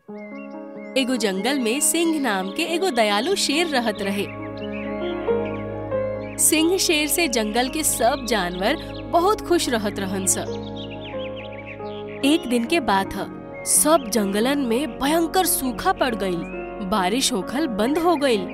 एगो जंगल में सिंह नाम के एगो दयालु शेर रहत रहे। सिंह शेर से जंगल के सब जानवर बहुत खुश रहत रहन स। एक दिन के बात ह, सब जंगलन में भयंकर सूखा पड़ गईल, बारिश होखल बंद हो गईल।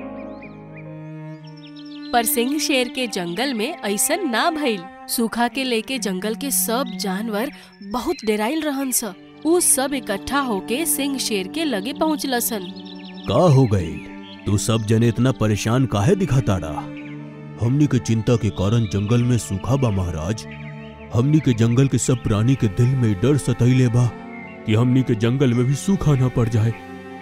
पर सिंह शेर के जंगल में ऐसन ना भइल। सूखा के लेके जंगल के सब जानवर बहुत डेराइल रहन स। उ सब इकट्ठा होके सिंह शेर के लगे पहुँचलसन। का हो गई? तू सब जने इतना परेशान काहे दिखाताड़ा? हमनी के चिंता के कारण जंगल में सूखा बा महाराज। हमनी के जंगल के सब प्राणी के दिल में डर सतैले बा कि हमनी के जंगल में भी सूखा न पड़ जाए।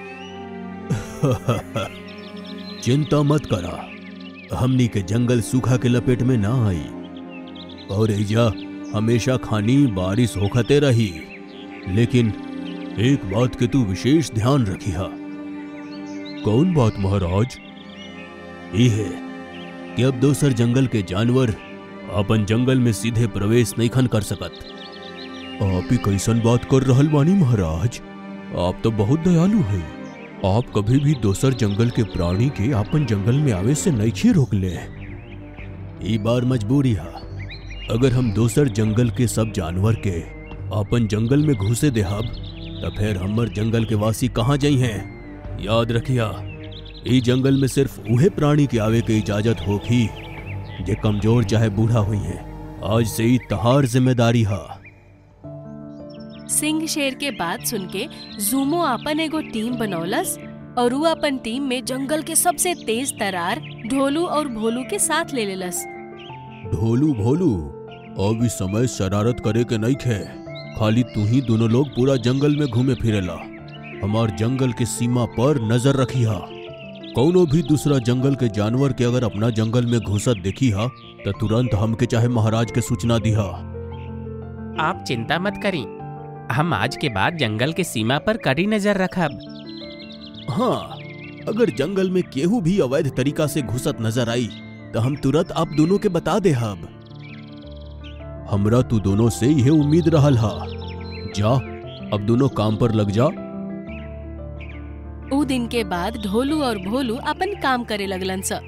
चिंता मत करा, हमनी के जंगल सूखा के लपेट में ना आई और एजा हमेशा खानी बारिश होखते रही। लेकिन एक बात के तू विशेष ध्यान रखिहा। कौन बात महाराज? ये है कि अब दोसर जंगल के जानवर अपन जंगल में सीधे प्रवेश नहीं खन कर सकत। आप ही कैसन बात कर रहल बानी महाराज? आप तो बहुत दयालु हैं। आप कभी भी दोसर जंगल के प्राणी के अपन जंगल में आवे से नहीं रोकले। ई बार मजबूरी है। अगर हम दोसर जंगल के सब जानवर के अपन जंगल में घुसे देहब तो फिर हमर जंगल के वासी कहाँ जाई हैं? याद रखिया, ई जंगल में सिर्फ उहे प्राणी के आवे के इजाजत होगी जे कमजोर चाहे बूढ़ा हुई है। आज से ही तहार जिम्मेदारी है। सिंह शेर के बात सुन के जूमो अपन एगो टीम बनौलस और वो अपन टीम में जंगल के सबसे तेज तरार ढोलू और भोलू के साथ ले लेलस। ढोलू भोलू, अब इस समय शरारत करे के नहीं खे। खाली तू ही दोनों लोग पूरा जंगल में घूमे फिरेला। हमार जंगल के सीमा पर नजर रखिहा। कौनो भी दूसरा जंगल के जानवर के अगर अपना जंगल में घुसत देखी हा तो तुरंत हमके चाहे महाराज के सूचना दिहा। आप चिंता मत करी, हम आज के बाद जंगल के सीमा पर कड़ी नजर रखब। हाँ, अगर जंगल में केहू भी अवैध तरीका से घुसत नजर आई तो हम तुरंत आप दोनों के बता दे हब। हमरा तू दोनों से यह उम्मीद रहल हा। जा, अब दोनों काम पर लग जा। उ दिन के बाद ढोलू और भोलू अपन काम करे लगलन स।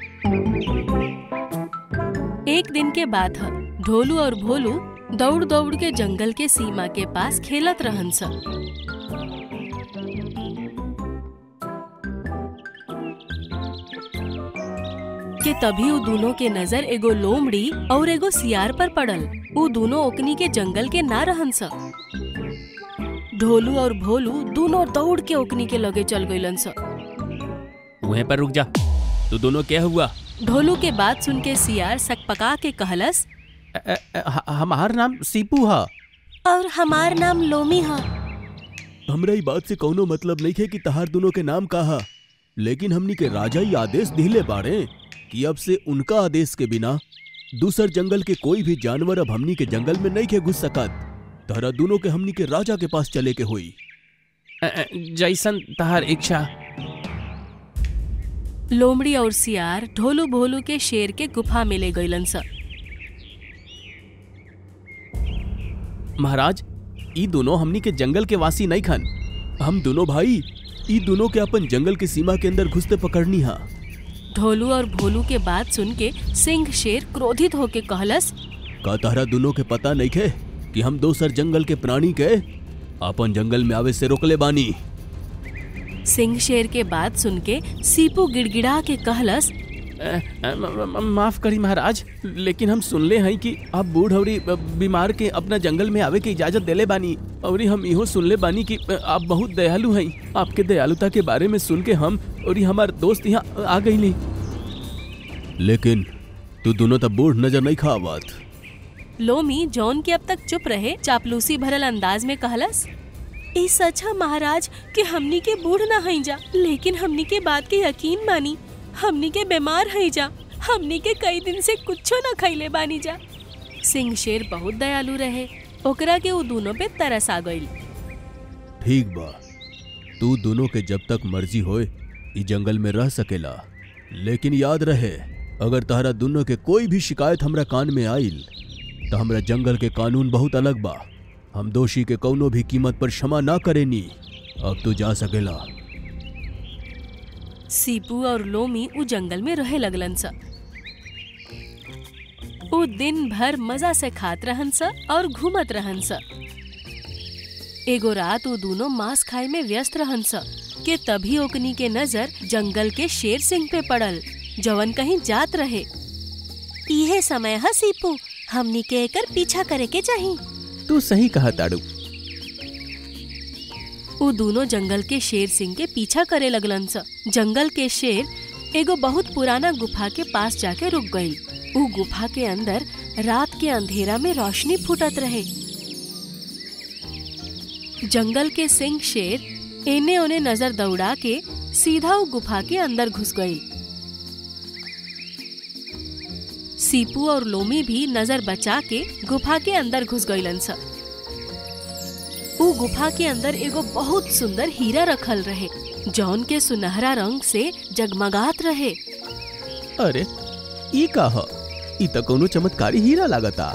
एक दिन के बाद ह, ढोलू और भोलू दौड़ दौड़ के जंगल के सीमा के पास खेलत रहन स। के तभी उ दोनों के नजर एगो लोमड़ी और एगो सियार पर पड़ल। उ दोनों ओकनी के जंगल के ना रहन स। ढोलू और भोलू दोनों दौड़ के ओकनी के लगे चल गइलन स। वहीं पर रुक जा, तू दोनों क्या हुआ? ढोलू के बात सुन के सियार सकपका के कहलस, हमार नाम सीपू हा और हमार नाम लोमी हा। हमरा ई बात से कौनो मतलब नहीं है कि तहार दोनों के नाम कहा, लेकिन हमनी के राजा ही आदेश दिले बारे कि अब से उनका आदेश के बिना दूसर जंगल के कोई भी जानवर अब हमनी के जंगल में नहीं के घुस सकत। तहरा दोनों के हमनी के राजा के पास चले के हुई। जैसन तहार इच्छा। लोमड़ी और सियार ढोलू भोलू के शेर के गुफा में ले गइलन स। महाराज, ई दोनों हमनी के जंगल के वासी नहीं खन। हम दोनों भाई ई दोनों के अपन जंगल के सीमा के अंदर घुसते पकड़नी हा। ढोलू और भोलू के बात सुन के सिंह शेर क्रोधित होके कहलस, का तहरा दोनों के पता नहीं खे कि हम दोसर जंगल के प्राणी के अपन जंगल में आवे से रोकले बानी। सिंह शेर के बात सुन के सीपू गिड़गिड़ा के कहलस, माफ करी महाराज, लेकिन हम सुनले हैं कि आप बूढ़ और बीमार के अपना जंगल में आवे के इजाजत देले बानी और हम इहो सुनले बानी कि आप बहुत दयालु हैं। आपके दयालुता के बारे में सुन के हम और हमार दोस्त यहाँ आ गई। लेकिन तू दोनों तब बूढ़ नजर नहीं खावत। लोमी जॉन के अब तक चुप रहे चापलूसी भरल अंदाज में कहलस, ई सच है महाराज कि हमनी के बूढ़ ना हई जा, लेकिन हमनी के बात के यकीन मानी। हमनी के बीमार हई जा, हमनी के कई दिन से कुछो न खइले बानी जा। सिंह शेर बहुत दयालु रहे, ओकरा के उ दोनों पे तरस आ गइल। ठीक बा, तू दोनों के जब तक मर्जी होए ई जंगल में रह सकेला, लेकिन याद रहे अगर तहरा दोनों के कोई भी शिकायत हमरा कान में आइल तो हमरा जंगल के कानून बहुत अलग बा। हम दोषी के कौनो भी कीमत पर क्षमा ना करेनी। अब तो जा सकेला। सीपू और लोमी उ जंगल में रहे लगलन स। उ दिन भर मजा से खात रहन स और घूमत रहन स। एगो रात उ दोनों मांस खाए में व्यस्त रहन स के तभी ओकनी के नजर जंगल के शेर सिंह पे पड़ल, जवन कहीं जात रहे। इहे समय है सीपू, हमनी के एकर पीछा करे के चाही। तू सही कहा ताड़ू। उ दोनों जंगल के शेर सिंह के पीछा करे लगलन स। जंगल के शेर एगो बहुत पुराना गुफा के पास जाके रुक गई। उ गुफा के अंदर रात के अंधेरा में रोशनी फूटत रहे। जंगल के सिंह शेर एने ओने नजर दौड़ा के सीधा उ गुफा के अंदर घुस गई। सीपू और लोमी भी नजर बचा के गुफा के अंदर घुस गईलन स। उ गुफा के अंदर एगो बहुत सुंदर हीरा रखल रहे, जौन के सुनहरा रंग से जगमगात रहे। अरे ई का ह? ई त कोनो चमत्कारी हीरा लागता।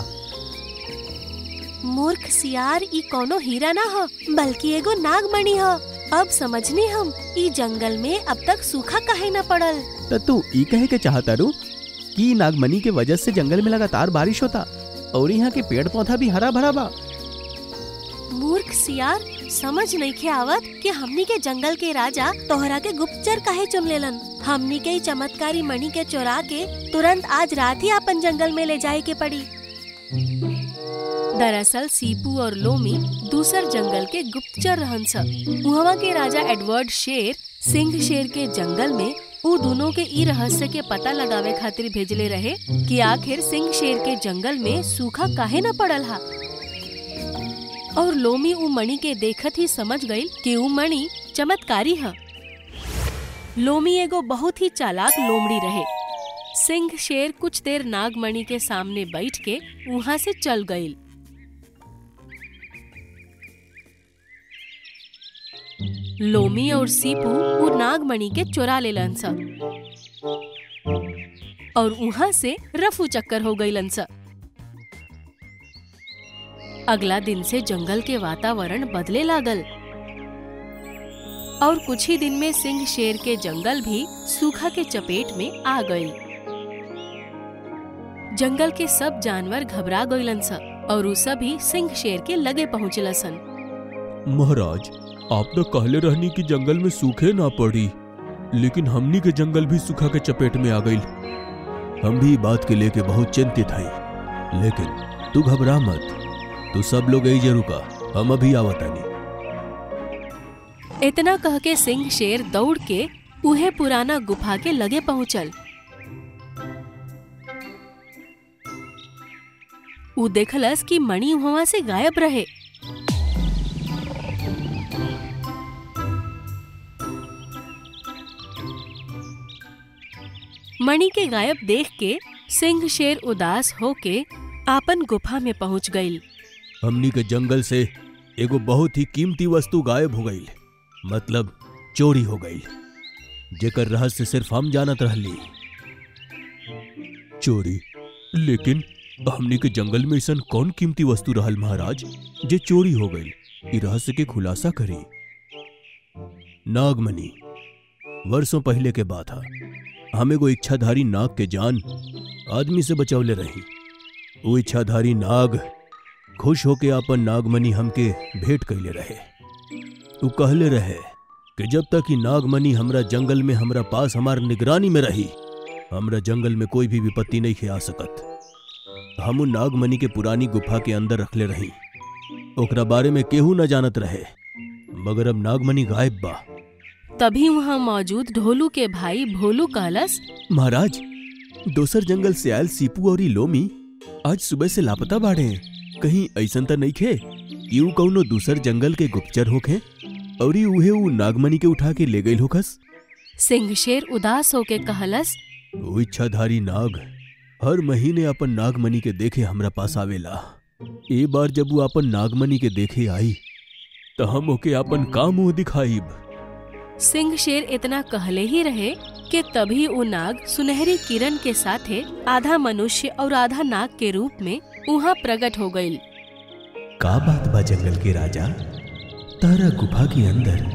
मूर्ख सियार, ई कोनो हीरा ना ह, बल्कि एगो नागमणि ह। अब समझनी हम, ई जंगल में अब तक सूखा काहे न पड़ल। त तू ई कहे के चाहता रू कि नागमणि के वजह से जंगल में लगातार बारिश होता और यहाँ के पेड़ पौधा भी हरा भरा बा। मूर्ख सियार, समझ नइखे आवत कि हमनी के जंगल के राजा तोहरा के गुप्तचर काहे चुनलेलन। हमनी के चमत्कारी मणि के चुरा के तुरंत आज रात ही अपन जंगल में ले जाए के पड़ी। दरअसल सीपू और लोमी दूसर जंगल के गुप्तचर रहन स। उहवा के राजा एडवर्ड शेर सिंह शेर के जंगल में उ दोनों के ई रहस्य के पता लगावे खातिर भेजले रहे कि आखिर सिंह शेर के जंगल में सूखा काहे न पड़ल हा। और लोमी उ मणि के देखत ही समझ गई कि उ मणि चमत्कारी है। लोमी एगो बहुत ही चालाक लोमड़ी रहे। सिंह शेर कुछ देर नागमणि के सामने बैठ के वहाँ से चल गई। लोमी और सीपू उ नागमणि के चुरा लेलन स और वहाँ से रफू चक्कर हो गईलन स। अगला दिन से जंगल के वातावरण बदले लागल और कुछ ही दिन में सिंह शेर के जंगल भी सूखा के चपेट में आ गई। जंगल के सब जानवर घबरा गईलन स और उ सभी सिंह शेर के लगे पहुँचलसन। महाराज, आप तो कहले रहनी कि जंगल में सूखे ना पड़ी, लेकिन हमनी के जंगल भी सूखा के चपेट में आ गई। हम भी बात के लेके बहुत चिंतित हैं, लेकिन तू घबरा मत, तू सब लोग यही रुका, हम अभी आवतानी। इतना कह के सिंह शेर दौड़ के उहे पुराना गुफा के लगे पहुंचल। उ देखलस कि मणि वहां से गायब रहे। मणि के गायब देख के सिंह शेर उदास होके आपन गुफा में पहुंच गई। हमनी के जंगल से एगो बहुत ही कीमती वस्तु गायब हो गई, मतलब चोरी हो गई, जेकर रहस्य सिर्फ हम जानत रहली। चोरी? लेकिन हमनी के जंगल में ऐसा कौन कीमती वस्तु रहल महाराज जे चोरी हो गई? ई रहस्य के खुलासा करी। नागमणि। वर्षों पहले के बात है, हम एगो इच्छाधारी नाग के जान आदमी से बचौले रही। वो इच्छाधारी नाग खुश होके अपन नागमणि हमके भेंट कैले रहे। वो कहले रहे कि जब तक ही नागमणि हमरा जंगल में हमरा पास हमार निगरानी में रही, हमरा जंगल में कोई भी विपत्ति नहीं खे आ सकत। हम उन नागमणि के पुरानी गुफा के अंदर रखले रही, ओकरा बारे में केहू न जानत रहे, मगर अब नागमणि गायब बा। तभी वहाँ मौजूद ढोलू के भाई भोलू कहलस, महाराज, दोसर जंगल से आयल सीपू और लोमी आज सुबह से लापता बाड़े। कहीं ऐसन त नहीं खे कि ऊ कौनो दूसर जंगल के गुप्तचर होखे और उहे ऊ नागमणि के उठा के ले गई होखस। सिंह शेर उदास होके कहलस, वो इच्छाधारी नाग हर महीने अपन नागमणि के देखे हमरा पास आवेला। ए बार जब वो अपन नागमणि के देखे आई तो हम ओके अपन का मुंह दिखाईब। सिंह शेर इतना कहले ही रहे कि तभी वो नाग सुनहरी किरण के साथे आधा मनुष्य और आधा नाग के रूप में वहाँ प्रकट हो गई। का बात बा जंगल के राजा, तारा गुफा के अंदर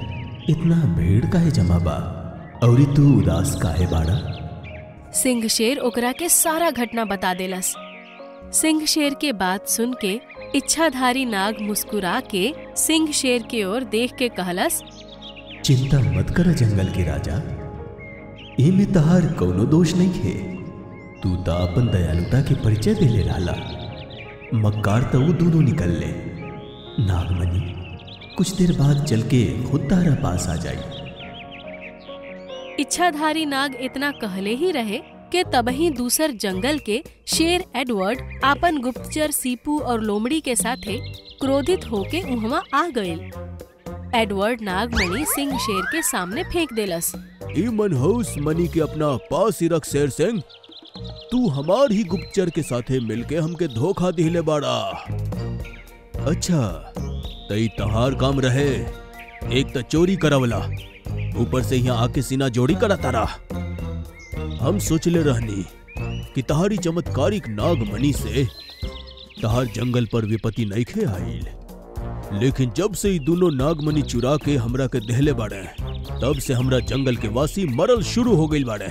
इतना भीड़ काहे जमा बा और तू उदास काहे बाड़ा? सिंह शेर ओकरा के सारा घटना बता देलस। सिंह शेर के बात सुन के इच्छाधारी नाग मुस्कुरा के सिंह शेर के ओर देख के कहलस, चिंता मत कर जंगल के राजा, एमे तहार कौनो दोष नहीं है। तू तो अपन दयालुता के परिचय देले रहला, मक्कार तो वो दोनों निकल ले। नागमणि कुछ देर बाद चल के खुद तारा पास आ जाई। इच्छाधारी नाग इतना कहले ही रहे कि तबही दूसर जंगल के शेर एडवर्ड आपन गुप्तचर सीपू और लोमड़ी के साथे क्रोधित होके उहवा आ गईल। एडवर्ड नागमणि सिंह शेर के सामने फेंक देलस। ई मनहूस मनी के अपना पास ही रख शेर सिंह, तू हमार ही गुप्तचर के साथे मिलके हमके धोखा दिले बाड़ा। अच्छा तई तहार काम रहे, एक तो चोरी करवला, ऊपर से यहाँ आके सीना जोड़ी करा तारा। हम सोचले रहनी कि तहारी चमत्कारिक नागमणि से तहार जंगल पर विपत्ति नइखे आइल, लेकिन जब से ही दोनों नागमणि चुरा के हमरा के देहले बाड़े, तब से हमरा जंगल के वासी मरल शुरू हो गई बाड़े।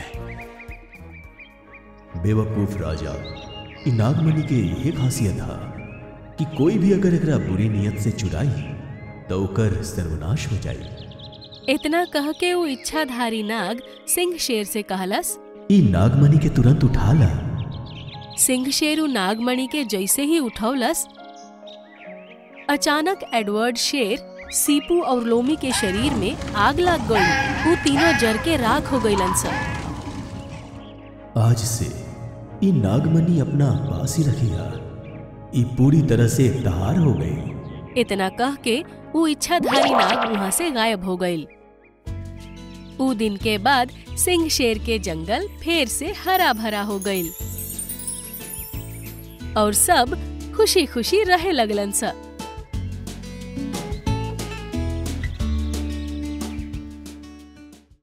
बेवकूफ राजा, इ नागमणि के यही खासियत था कि कोई भी अगर एकरा बुरी नियत से चुराई तो ओकर सर्वनाश हो जाई। इतना कह के वो इच्छाधारी नाग सिंह शेर से कहलस, इ नागमणि के तुरंत उठा ला। सिंह शेर उ नागमणि के जैसे ही उठौलस, अचानक एडवर्ड शेर, सीपू और लोमी के शरीर में आग लग गई। वो तीनों जर के राख हो गईलन सब। आज से इ नागमणि अपना पास ही रखेगा, इ पूरी तरह से तहार हो गई। इतना कह के वो इच्छाधारी नाग वहाँ से गायब हो गई। उ दिन के बाद सिंह शेर के जंगल फिर से हरा भरा हो गई और सब खुशी खुशी रहे लगलन सब।